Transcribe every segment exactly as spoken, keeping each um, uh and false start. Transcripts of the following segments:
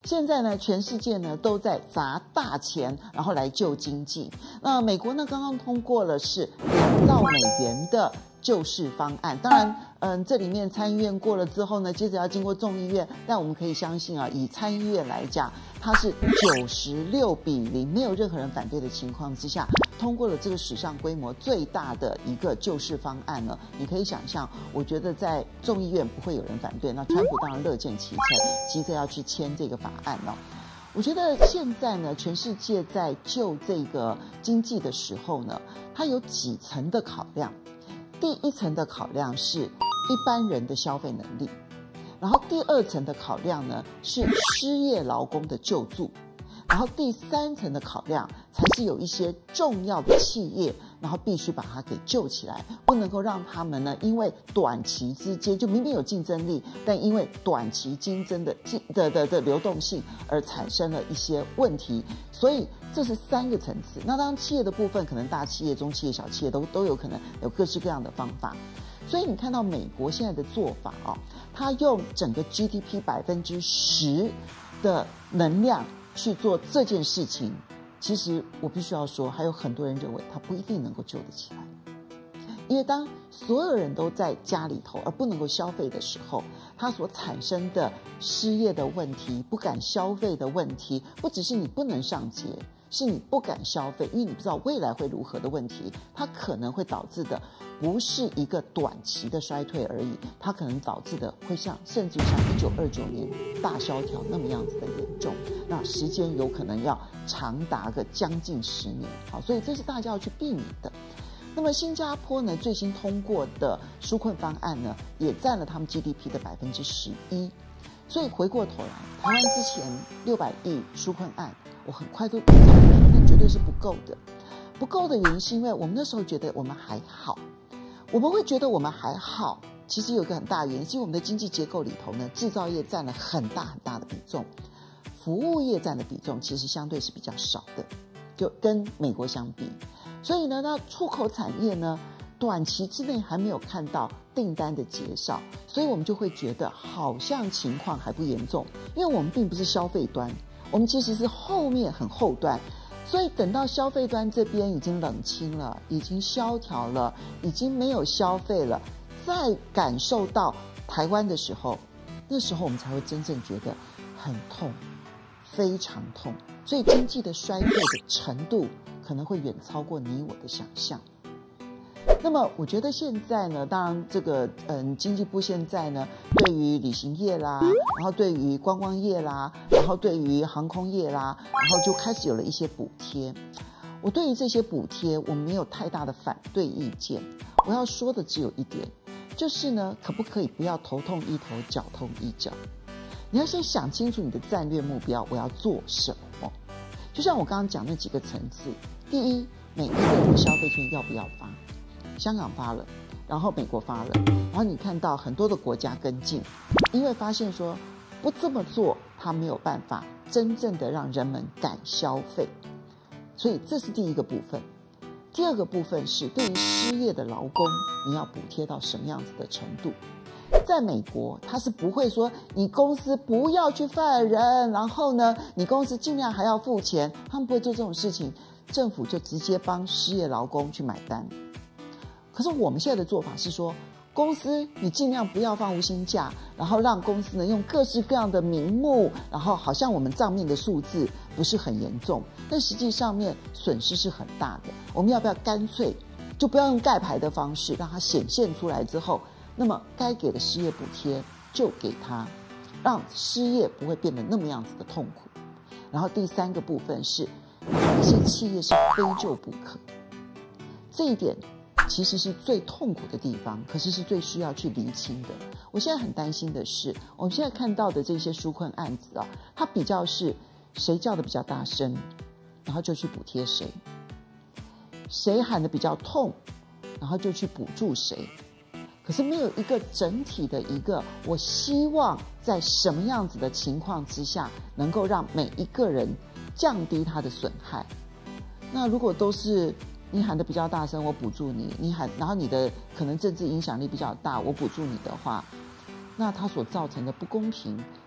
现在呢，全世界呢都在砸大钱，然后来救经济。那美国呢，刚刚通过了是两兆美元的救市方案。当然，嗯，这里面参议院过了之后呢，接着要经过众议院。但我们可以相信啊，以参议院来讲，它是九十六比零，没有任何人反对的情况之下，通过了这个史上规模最大的一个救市方案呢。你可以想象，我觉得在众议院不会有人反对。那川普当然乐见其成，急着要去签这个法案了。我觉得现在呢，全世界在救这个经济的时候呢，它有几层的考量。第一层的考量是一般人的消费能力，然后第二层的考量呢是失业劳工的救助，然后第三层的考量才是有一些重要的企业，然后必须把它给救起来，不能够让他们呢因为短期之间就明明有竞争力，但因为短期竞争的的的的流动性而产生了一些问题。所以这是三个层次。那当然企业的部分，可能大企业、中企业、小企业都都有可能有各式各样的方法。所以你看到美国现在的做法哦，它用整个 G D P 百分之十的能量去做这件事情，其实我必须要说，还有很多人认为它不一定能够救得起来。因为当所有人都在家里头而不能够消费的时候，它所产生的失业的问题、不敢消费的问题，不只是你不能上街，是你不敢消费，因为你不知道未来会如何的问题，它可能会导致的不是一个短期的衰退而已，它可能导致的会像甚至像一九二九年大萧条那么样子的严重，那时间有可能要长达个将近十年。好，所以这是大家要去避免的。那么新加坡呢，最新通过的纾困方案呢，也占了他们 G D P 的百分之十一。所以回过头来，台湾之前六百亿纾困案，我很快都讲了，那绝对是不够的。不够的原因是因为我们那时候觉得我们还好，我们会觉得我们还好，其实有一个很大的原因，是因为我们的经济结构里头呢，制造业占了很大很大的比重，服务业占的比重其实相对是比较少的，就跟美国相比。所以呢，那出口产业呢，短期之内还没有看到订单的减少，所以我们就会觉得好像情况还不严重，因为我们并不是消费端，我们其实是后面很后端，所以等到消费端这边已经冷清了，已经萧条了，已经没有消费了，再感受到台湾的时候，那时候我们才会真正觉得很痛，非常痛。所以经济的衰退的程度可能会远超过你我的想象。那么我觉得现在呢，当然这个嗯，经济部现在呢，对于旅行业啦，然后对于观光业啦，然后对于航空业啦，然后就开始有了一些补贴。我对于这些补贴，我没有太大的反对意见。我要说的只有一点，就是呢，可不可以不要头痛医头，脚痛医脚？你要先想清楚你的战略目标，我要做什么？就像我刚刚讲那几个层次，第一，每一个人的消费券要不要发？香港发了，然后美国发了，然后你看到很多的国家跟进，因为发现说不这么做，它没有办法真正的让人们敢消费，所以这是第一个部分。第二个部分是对于失业的劳工，你要补贴到什么样子的程度？在美国，他是不会说你公司不要去 fire 人，然后呢，你公司尽量还要付钱，他们不会做这种事情，政府就直接帮失业劳工去买单。可是我们现在的做法是说，公司你尽量不要放无薪假，然后让公司呢用各式各样的名目，然后好像我们账面的数字不是很严重，但实际上面损失是很大的。我们要不要干脆就不要用盖牌的方式，让它显现出来之后，那么该给的失业补贴就给他，让失业不会变得那么样子的痛苦。然后第三个部分是哪一些企业是非救不可，这一点其实是最痛苦的地方，可是是最需要去厘清的。我现在很担心的是，我们现在看到的这些纾困案子啊，它比较是谁叫的比较大声，然后就去补贴谁，谁喊的比较痛，然后就去补助谁。可是没有一个整体的一个，我希望在什么样子的情况之下，能够让每一个人降低他的损害。那如果都是你喊得比较大声，我补助你，你喊，然后你的可能政治影响力比较大，我补助你的话，那它所造成的不公平，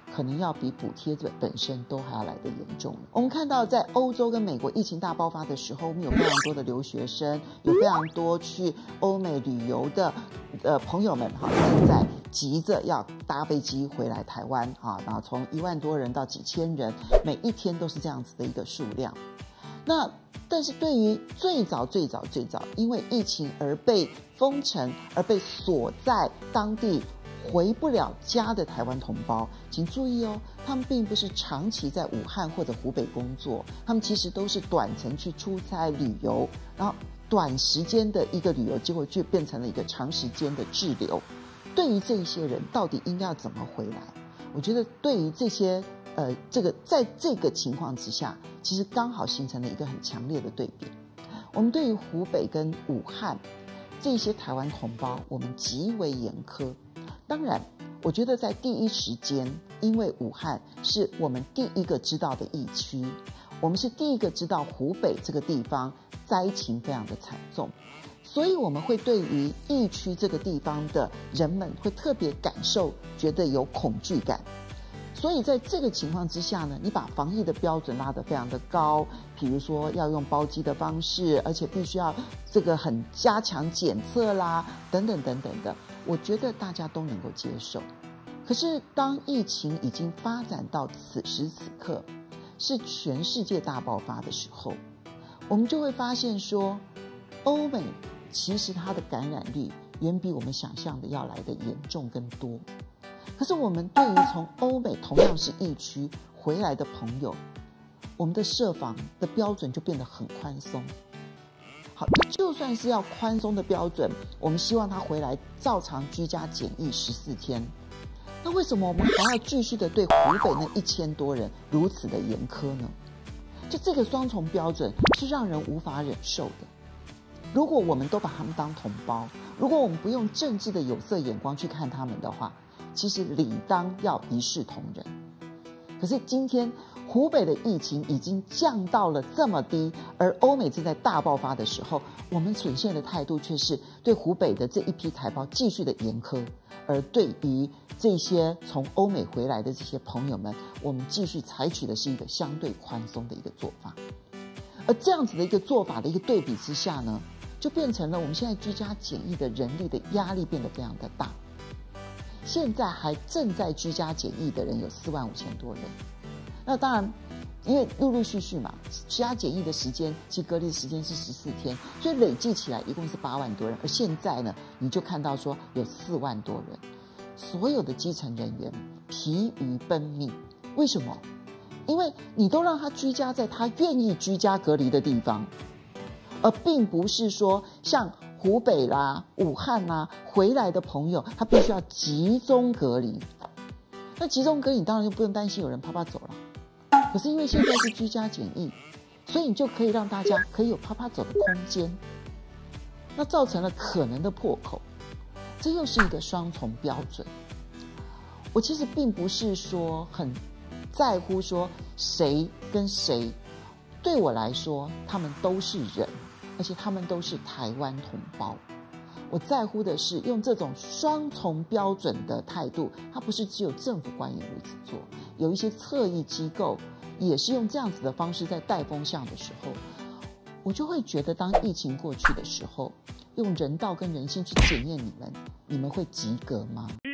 可能要比补贴本身都还要来得严重。我们看到在欧洲跟美国疫情大爆发的时候，我们有非常多的留学生，有非常多去欧美旅游的呃朋友们哈，正在急着要搭飞机回来台湾啊，然后从一万多人到几千人，每一天都是这样子的一个数量。那但是对于最早最早最早因为疫情而被封城而被锁在当地回不了家的台湾同胞，请注意哦，他们并不是长期在武汉或者湖北工作，他们其实都是短程去出差旅游，然后短时间的一个旅游，结果就变成了一个长时间的滞留。对于这一些人，到底应该要怎么回来？我觉得对于这些呃，这个在这个情况之下，其实刚好形成了一个很强烈的对比。我们对于湖北跟武汉这些台湾同胞，我们极为严苛。当然，我觉得在第一时间，因为武汉是我们第一个知道的疫区，我们是第一个知道湖北这个地方灾情非常的惨重，所以我们会对于疫区这个地方的人们会特别感受，觉得有恐惧感。所以在这个情况之下呢，你把防疫的标准拉得非常的高，比如说要用包机的方式，而且必须要这个很加强检测啦，等等等等的，我觉得大家都能够接受。可是当疫情已经发展到此时此刻，是全世界大爆发的时候，我们就会发现说，欧美其实它的感染率远比我们想象的要来得严重更多。可是我们对于从欧美同样是疫区回来的朋友，我们的设防的标准就变得很宽松。好，就算是要宽松的标准，我们希望他回来照常居家检疫十四天，那为什么我们还要继续的对湖北那一千多人如此的严苛呢？就这个双重标准是让人无法忍受的。如果我们都把他们当同胞，如果我们不用政治的有色眼光去看他们的话，其实理当要一视同仁。可是今天湖北的疫情已经降到了这么低，而欧美正在大爆发的时候，我们呈现的态度却是对湖北的这一批台胞继续的严苛，而对于这些从欧美回来的这些朋友们，我们继续采取的是一个相对宽松的一个做法。而这样子的一个做法的一个对比之下呢，就变成了我们现在居家检疫的人力的压力变得非常的大。现在还正在居家检疫的人有四万五千多人，那当然，因为陆陆续续嘛，居家检疫的时间，其隔离的时间是十四天，所以累计起来一共是八万多人。而现在呢，你就看到说有四万多人，所有的基层人员疲于奔命。为什么？因为你都让他居家在他愿意居家隔离的地方，而并不是说像湖北啦、武汉啦回来的朋友，他必须要集中隔离。那集中隔离，你当然就不用担心有人啪啪走了。可是因为现在是居家检疫，所以你就可以让大家可以有啪啪走的空间。那造成了可能的破口，这又是一个双重标准。我其实并不是说很在乎说谁跟谁，对我来说，他们都是人。而且他们都是台湾同胞，我在乎的是用这种双重标准的态度，它不是只有政府官员如此做，有一些侧翼机构也是用这样子的方式在带风向的时候，我就会觉得当疫情过去的时候，用人道跟人性去检验你们，你们会及格吗？